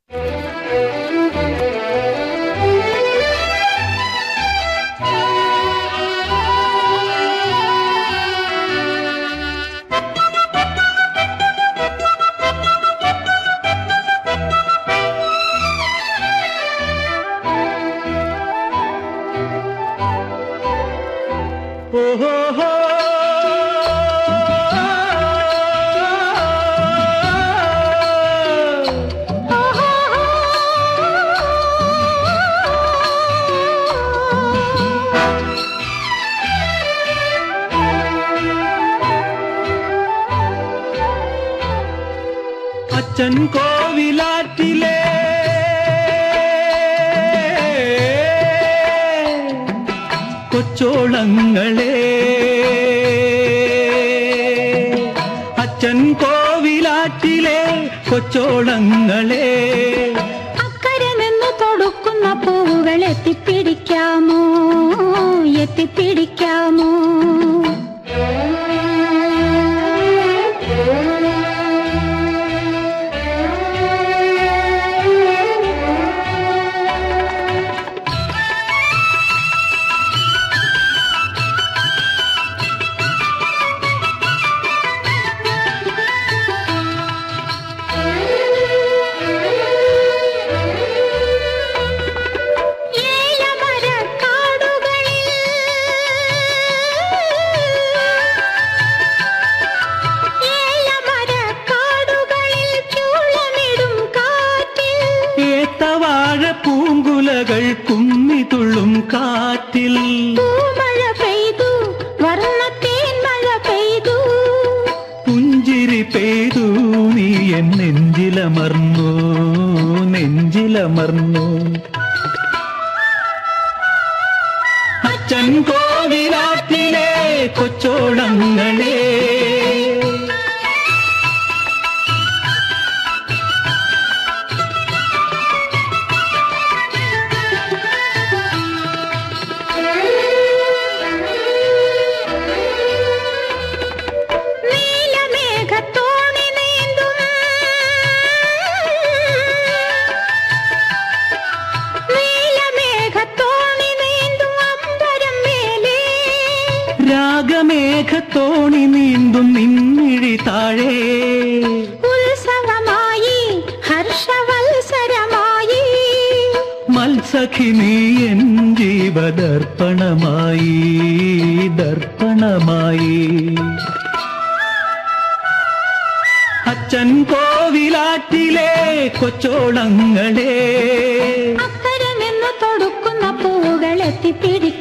അച്ഛൻ കോവിലാറ്റിലെ കൊച്ചോളങ്ങളെ, അച്ഛൻ കോവിലാറ്റിലെ കൊച്ചോളങ്ങളെ, അക്കരെ നിന്ന് തൊടുക്കുന്ന പൂവുകൾ എത്തിപ്പിടിക്കാമോ, എത്തിപ്പിടിക്കാമോ? പൂങ്കുലകൾ കുമ്മിതുള്ളും കാറ്റിൽ മഴ പെയ്തു, വർണ്ണത്തേൻ മഴ പെയ്തു, പുഞ്ചിരി പെയ്തു, നീ എൻ നെഞ്ചിലമർന്നു, നെഞ്ചിലമർന്നു. അച്ഛൻ കോവിലാറ്റിലെ കൊച്ചോളങ്ങളെ, രാഗമേഘത്തോണി നീന്തും നിന്നിഴി താഴെ, ഉത്സവമായി ഹർഷവത്സരമായി, മത്സഖി നീ എൻ ജീവദർപ്പണമായി, ദർപ്പണമായി. അച്ഛൻ കോവിലാറ്റിലെ കൊച്ചോളങ്ങളെ, അക്കരെ നിന്ന് തൊടുക്കുന്ന പൂവുകൾ എത്തിപ്പിടിക്കും.